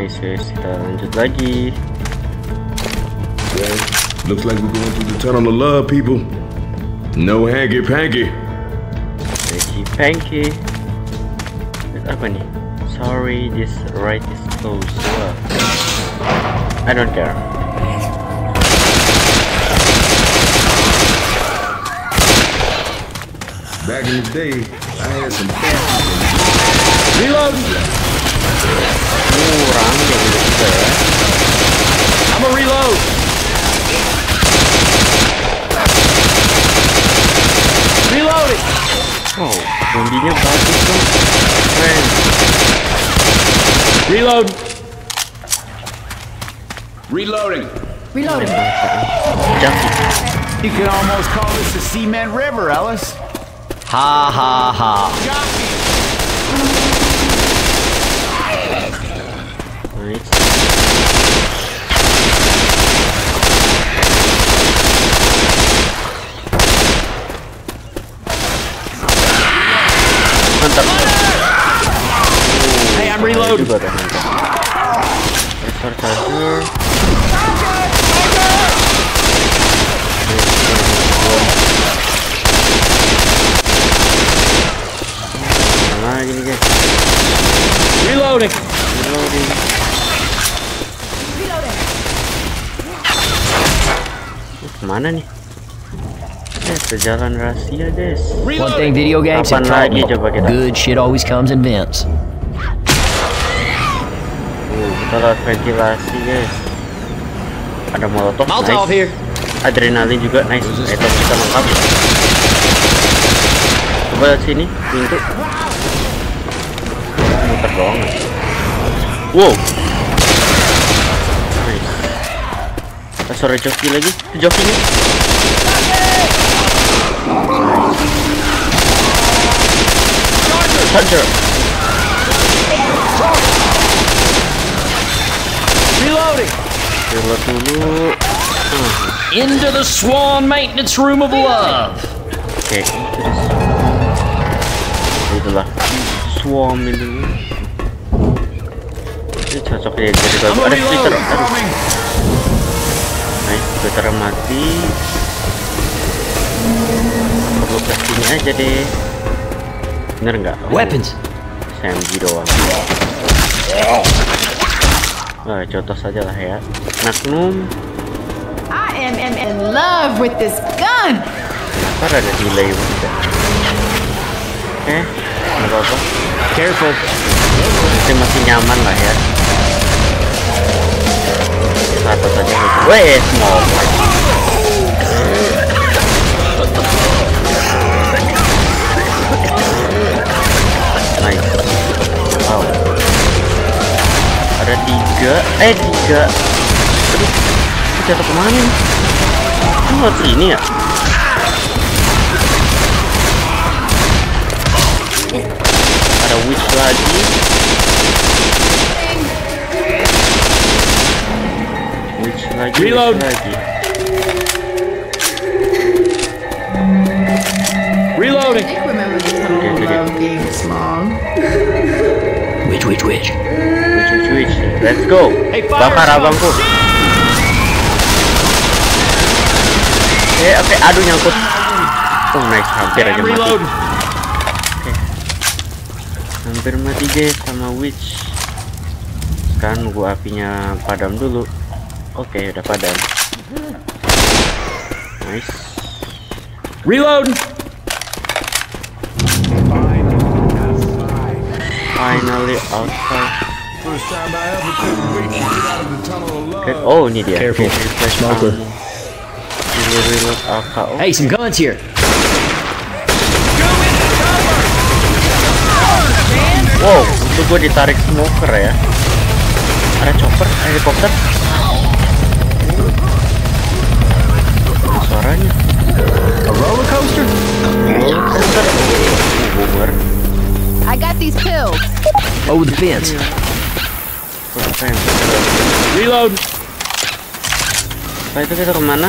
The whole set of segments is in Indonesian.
Nice guys, kita lanjut lagi. Well, looks like we're going through the tunnel of love, people. No hanky panky. Hanky panky. Apa nih? Sorry, this right is closed. I don't care. Back in the day, I had some fancy. Reload! Kurang ya gitu ya. I'm a reload. Reloading. Oh, zombinya bagus dong. Keren. Reload. Reloading. Reloading. Jaki. You could almost call this a cement river, Ellis. Ha ha ha. Nice. Mantap. Hey, I'm reloading. Juga ada mantap. Restore charger. Lagi nih guys. Reloading. Reloading. Kemana nih? Ke jalan rahasia guys. One thing video games have taught me, good shit always comes in vents. Kita lewat ventilasi guys. Ada molotov, Molotov nice. here. Adrenalin juga nice. Item kita lengkap. Coba lihat sini pintu. Muter doang. Wow. Nice. Suara joki lagi. Jokinya. Charger. Reloading. Reload dulu. Into the Swan maintenance room of love. Oke. Itulah Swarm ini. Ini cocok ya jadi bagus. Ada splitter. Nice, splitter mati. Perlu ke sini aja deh. Bener nggak? Weapons. SMG doang. Wah, contoh saja lah ya. Magnum. I am in love with this gun. Kenapa ada delay juga? Nggak apa-apa. Careful. Masih nyaman lah ya. Satu saja gitu. Weh, small. Nice. Wow. Ada tiga. Aduh, jatuh kemana nih? Oh, sini ya? Ada witch lagi. Reload. Reloading. Nick remembers the tunnel of love being small. Witch. Witch. Let's go. Hey, fire Bakar some abangku. Oke, aduh nyangkut. Oh nice, hampir aja mati. Reload. Hampir mati guys sama witch. Sekarang nunggu apinya padam dulu. Oke, udah padam. Nice. Reload. Finally outside. Okay. Oh, ini dia. Careful. Okay, Smoker. Reload AK. Oh. Hey, some guns here. Wow, itu gue ditarik smoker ya. Ada chopper, helikopter. Suaranya. A roller coaster. Boomer. I got these pills. Over the fence. Reload. Nah, itu kita kemana?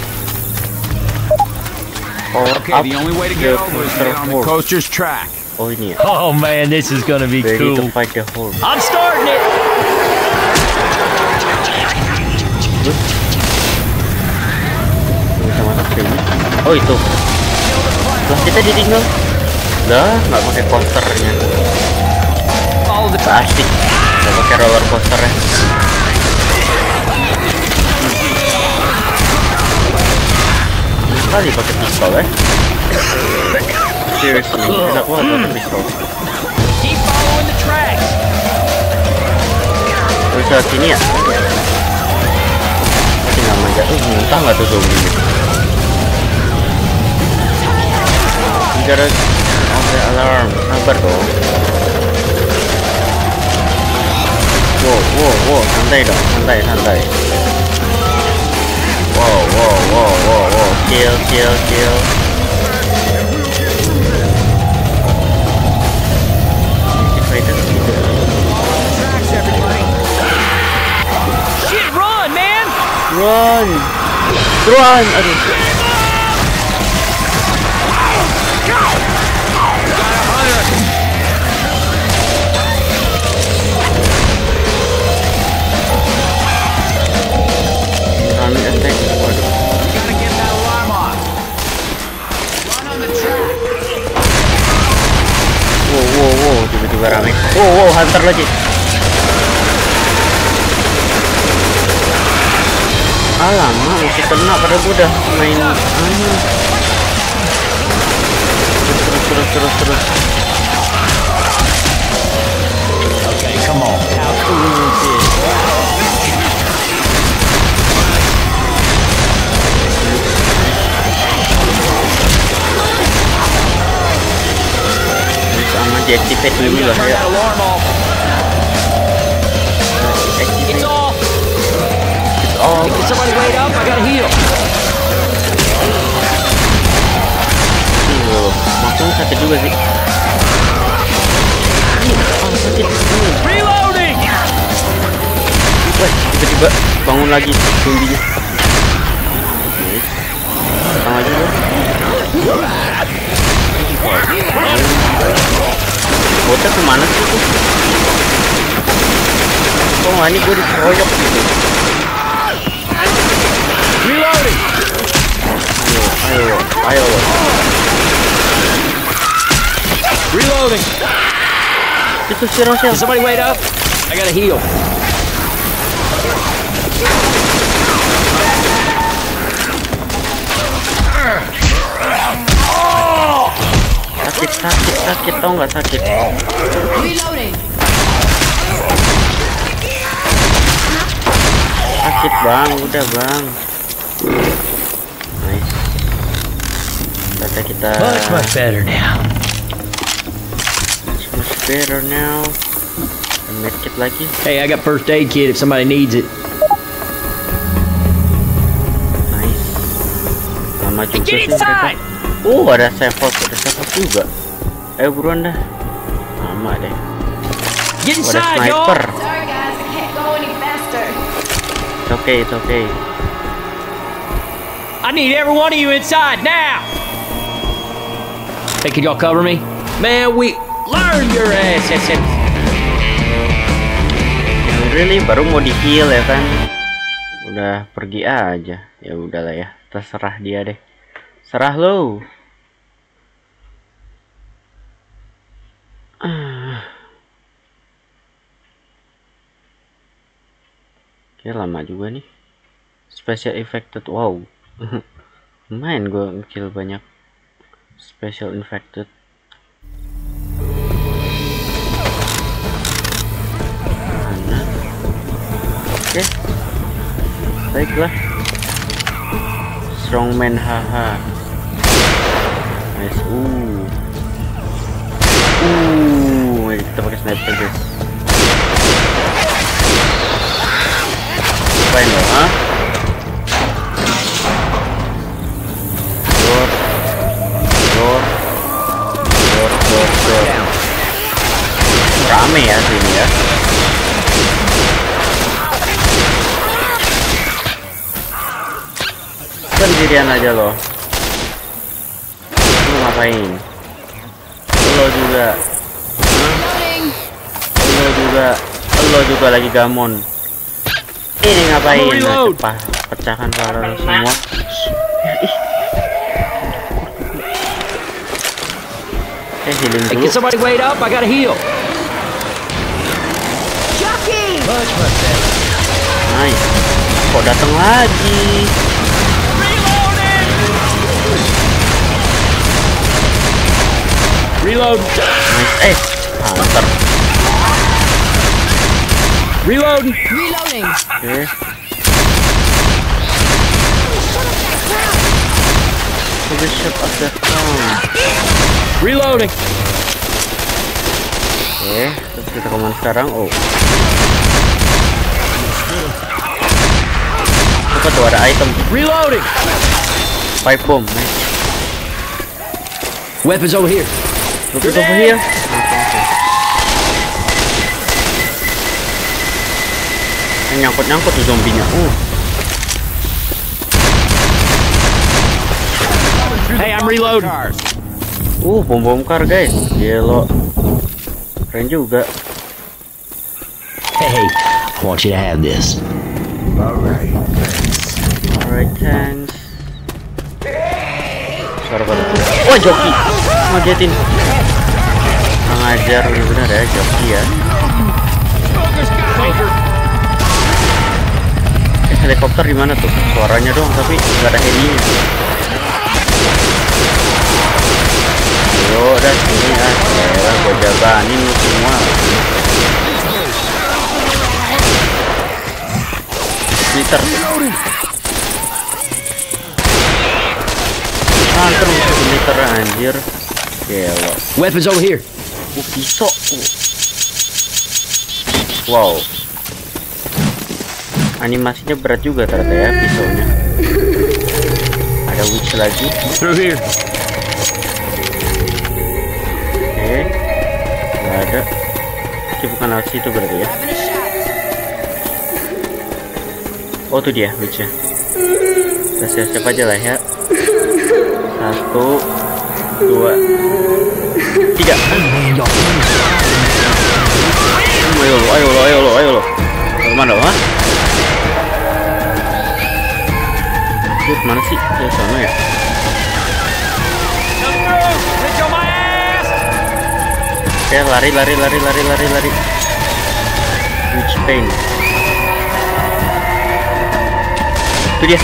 Okay, the only way to get over is to get on the coaster's track. Oh ini ya. Oh man, this is gonna be Ready to cool. fight the horde. I'm starting it. gue. Bisa masuk sini. Oh itu. Lah kita ditinggal. Lah nggak pakai coasternya. Asik. Nggak pakai roller coasternya. Kali pakai pistol ya. Seriously, enak banget pakai pistol. Keep following the tracks. Terus lewat sini ya. Tinggal manja. Muntah nggak tuh zombie gitu. Gara ada alarm, sabar dong. Wow, santai dong, santai. Wow, chill. Shit, run, man! Run, aduh. Running attack. Waduh. Gotta get that alarm off. Run on the track. Wow, tiba-tiba rame. Wow, hunter lagi. Alamak, masih kena padahal gue udah main terus. Okay, come on. How cool is this? sama deactivate dulu lah Turn ya. that alarm off. It's off. Oh, Can somebody wait up? I gotta heal. maksudnya sakit juga sih. Sakit. Reloading. Wah, tiba-tiba bangun lagi zombinya. Datang lagi loh. Bocah kemana sih tuh? Kok nggak nih gue dikeroyok gitu? Reloading. Ayo. Reloading. Itu si Rochelle. Can somebody wait up? I gotta heal. Sakit, tau nggak sakit? Reloading. Sakit bang, udah bang. Nice. Kata kita. Much better now. Much better now. Medkit lagi. Hey, I got first aid kit if somebody needs it. Nice. Lama juga Get sih inside. mereka. Oh, ada save house juga. Ayo buruan dah. Lama deh. Get Oh, ada inside, y'all. sniper. Sorry guys, I can't go any faster. It's okay. I need every one of you inside now. Hey, can y'all cover me? Man, we learn your ass. Yang really baru mau di heal ya kan? Udah pergi aja. Ya udahlah ya, terserah dia deh. Serah lo. Oke, lama juga nih. Special infected, wow. Main gue ngekill banyak special infected. Mana? Oke. Baiklah. Strongman haha. Nice. Kita pakai sniper guys. Apain lo, ha? Door. Rame ya sini ya. Sendirian aja lo. Lu ngapain? Lo juga. Lo juga lagi gamon. Ini ngapain? Pecahkan para semua. Ih. Healing Hey, dulu. can somebody wait up? I gotta heal. Jockey! Nice. Kok datang lagi? Reload. Nice. Hunter. Reload. Reloading! Oke. The ship of the town. Reloading. Oke, terus kita kemana sekarang? Oh. Apa tuh ada item? Reloading. Pipe bomb. Nice. Weapons over here. Look it over here. Nyangkut-nyangkut tuh zombinya. Hey, I'm reloading. Bom car guys. Yellow. Keren juga. Hey, I want you to have this. Alright, thanks. Suara pada. Wah, joki. Ngagetin. Ngajar bener-bener ya joki ya. Helikopter di mana tuh? Suaranya doang tapi nggak ada helinya. Yo, udah sini ya. Ya, gua jagain lu semua. Peter. Hunter musuh meter anjir. Gelo. Weapons over here. Pisau. Wow. Animasinya berat juga ternyata ya pisaunya. Ada witch lagi. Through here. Oke. Nggak ada. Bukan lewat situ berarti ya. Oh tuh dia witchnya. Kita siap-siap aja lah ya. 1, 2, 3. Ayo lo. Kemana lo, ha? Mana sih? Di sana ya? Oke, lari. Witch pain. Itu dia.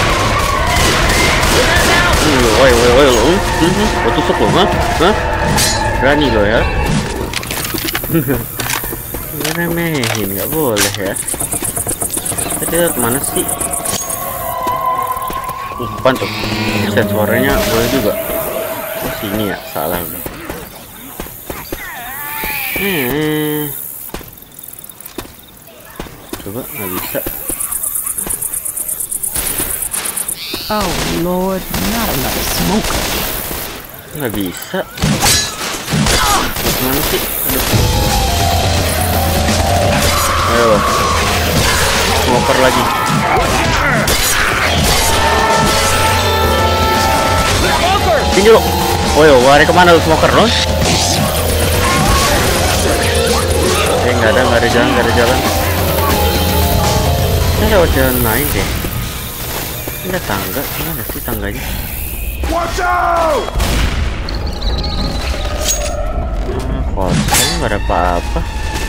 Ayo lo. Gua tusuk lo, ha? Berani lo ya? Remehin, nggak boleh ya. Tadi kemana sih? Bukan tuh. Set suaranya boleh juga. Oh sini ya, salah udah. Coba nggak bisa. Oh Lord, not another smoker. Nggak bisa. Mana sih? Aduh. Ayo. Smoker lagi. Sini lo. Lari kemana lu smoker lo? Nggak ada jalan. Ini lewat jalan lain deh. Ini ada tangga, gimana sih tangganya? Watch out! Kosong, nggak ada apa-apa.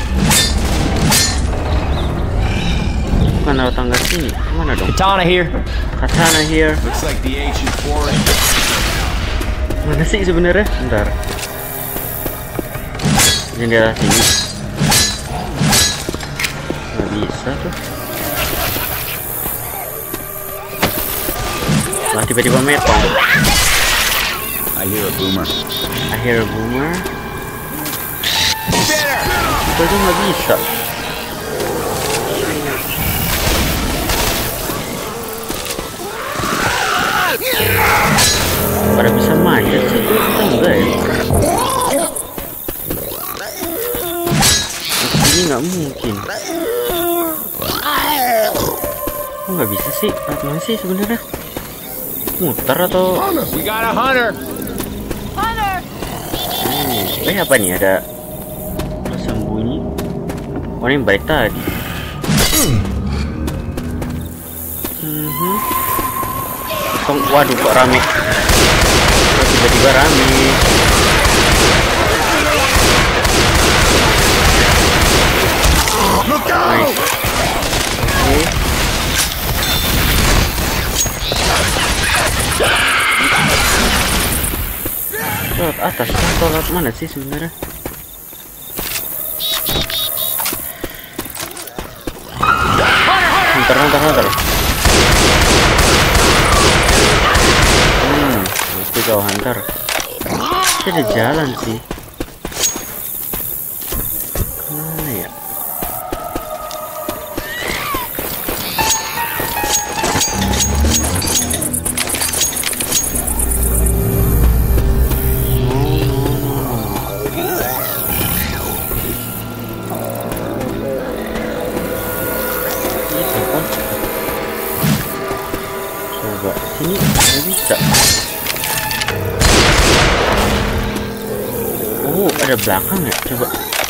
Bukan lewat tangga sini, mana dong? Katana here. Katana here. Looks like the ancient forest. Mana sih sebenarnya? Bentar. Ini dia sini. Nggak bisa tuh. Lah tiba-tiba metong. I hear a boomer. Itu aja nggak bisa. Pada bisa manjat sih, kita enggak ya. Ini nggak mungkin. Kok nggak bisa sih? Mana sih sebenarnya? Muter atau? We got a hunter. Apa nih, ada sembunyi. Oh ini balik tadi. Waduh, kok rame. Kok tiba-tiba rame. Nice. Lewat atas atau lewat mana sih sebenarnya? Hunter. Itu kau Hunter. Ini ada jalan sih. Mana ya? Coba sini nggak bisa. Oh, ada belakang ya? Coba.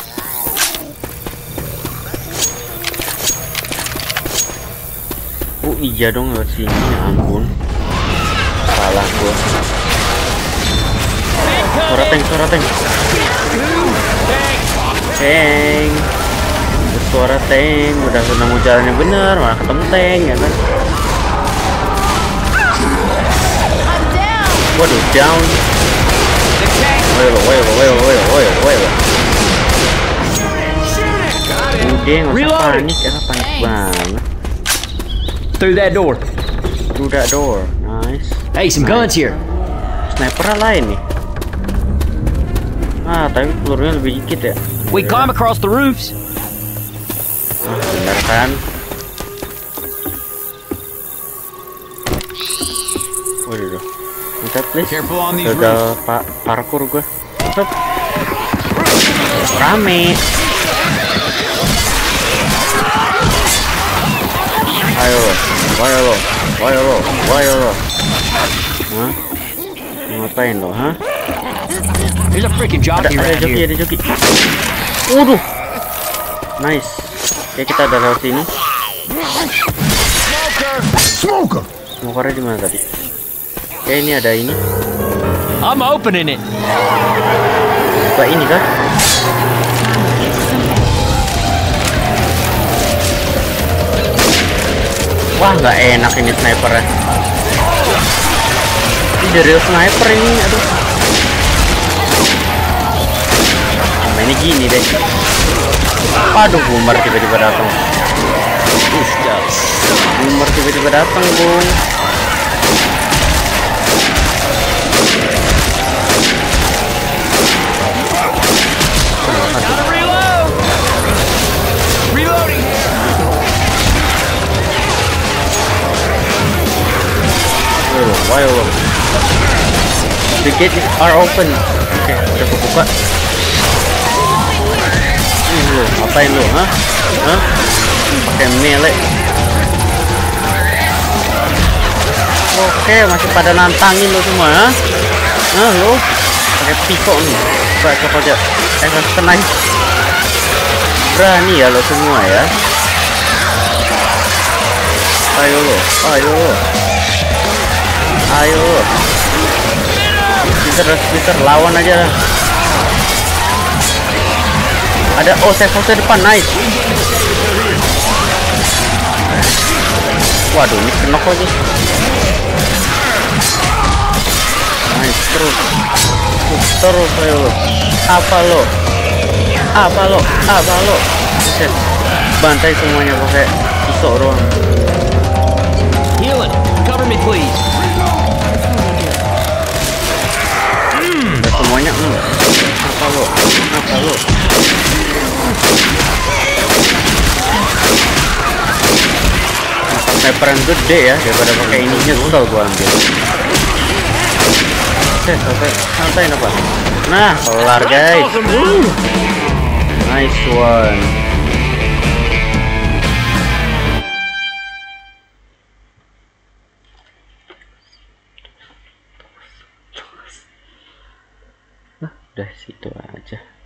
Oh iya dong, lewat sini. Ya ampun, salah gua. Suara tank. Suara tank. Udah mau jalannya bener, malah ketemu tank ya kan? Waduh, down. Waduh. Udah, nggak usah panik, panik banget. Through that door. Nice. Hey, some guns here. Sniper lain nih. Tapi pelurunya lebih dikit ya. We climb across the roofs. Bener kan? Waduh. Minta please. Careful on these Gagal parkour gue. Stop. Rame. Ayo lo. Hah? Ngapain lo, hah? There's a freaking jockey around here. Ada joki. Waduh. Nice. Oke, kita udah lewat sini. Smokernya di mana tadi? Oke, ini ada ini. I'm opening it. Buka ini kah? Wah, nggak enak ini snipernya. Ini real sniper ini, aduh. Ini gini deh. Waduh, boomer tiba-tiba datang. Bung. Reloading. Why? The gates are open. Oke, udah kebuka. Lu, ngapain lu, hah? Pakai melee. Oke, masih pada nantangin lu semua, hah? Lu pakai pisau nih. Coba aja. Kena. Berani ya lo semua ya. Ayo lo. Peter, lawan aja lah. Ada safe depan, nice. Waduh, ini kenok lagi. Nice, terus ayo lo. Apa lo? Buset. Bantai semuanya pakai pisau doang. Healing. Cover me, please. Semuanya apa lo sniper yang gede ya daripada pakai ini, nyesel gua ambil. Santai apa? Nah, kelar guys. Nice one. Udah situ aja.